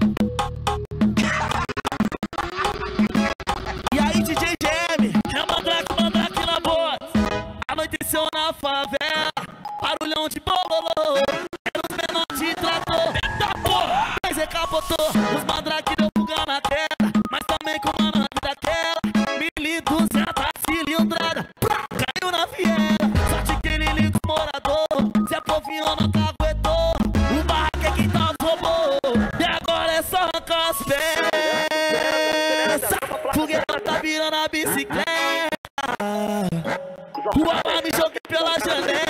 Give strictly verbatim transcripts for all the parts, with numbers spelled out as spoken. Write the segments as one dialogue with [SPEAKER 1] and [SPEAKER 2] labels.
[SPEAKER 1] E aí, D J G M, é mandrake, mandrake na voz. Anoiteceu na favela, barulhão de bololô. Era os menores de trator. Eita porra! Mas recapotou, os mandrake deu fuga na tela. Mas também com uma nave daquela mil e duzentas cilindrada. Caiu na viela, sorte que ele liga os morador. Se a povinho não caguetou, o barraco é quem tá roubou. E agora é só arrancar as peças. Fogueira tá virando a bicicleta. O amor me joguei pela janela.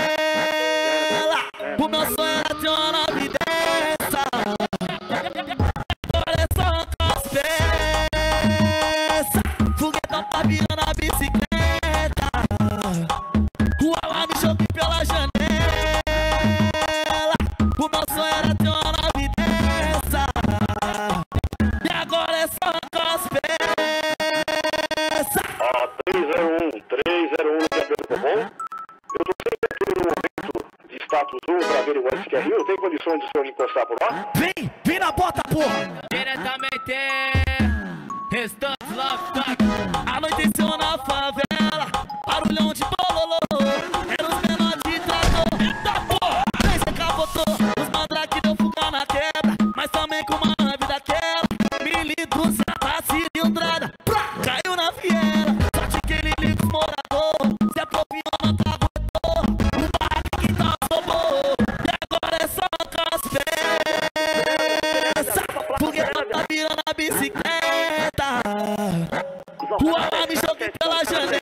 [SPEAKER 1] O meu sonho era ter uma nave dessa. Agora é só arrancar as peças. Foguetão tá virando a bicicleta. O amor me joguei pela janela. O meu sonho era ter uma nave dessa. E agora é só arrancar as peças.
[SPEAKER 2] Ó, três zero um, três zero um, que é pelo bom. Eu tô sem aqui no momento de status um pra averiguar se quer rio. Tem condições de o senhor encostar por lá?
[SPEAKER 1] Vem, vem na bota, porra!
[SPEAKER 3] Diretamente, restantes love fuck.
[SPEAKER 1] Anoiteceu na favela, barulhão de bololô. Era os menores de trator. Eita porra! Três recapotou, os mandrake deu fuga na quebra. Mas também com uma nave daquela mil e duzentas cilindrada. Caiu na viela, sorte que ele liga os morador. Se a povinho não caguetou, o barraco que tá roubou. E agora é só arrancar as peças. Fogueira tá virando a bicicleta. O amor me joguei pela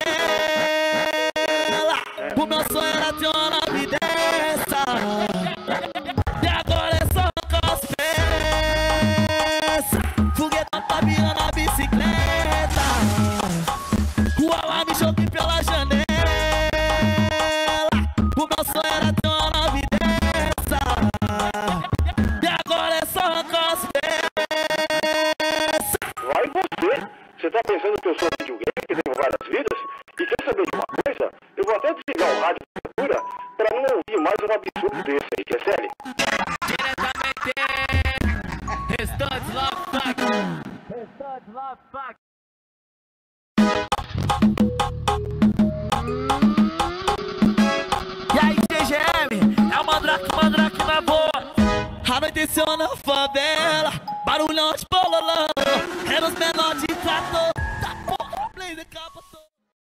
[SPEAKER 1] janela. O meu sonho era ter uma nave dessa. E agora é só arrancar as peças. Foguetão tá virando a bicicleta. O amor me joguei pela janela. O meu sonho era ter uma nave dessa. E agora é só arrancar as peças.
[SPEAKER 2] Vai você. Você tá pensando que eu sou videogame, que tenho várias vidas? E quer saber de uma coisa? Eu vou até desligar o rádio de cultura pra não ouvir mais um absurdo desse aí, quer sério?
[SPEAKER 3] Diretamente, restantes love fuck. Restantes love fuck.
[SPEAKER 1] E aí, D J G M, é o mandrake, mandrake na voz. Anoiteceu na favela, barulhão de bololô. Era os menores de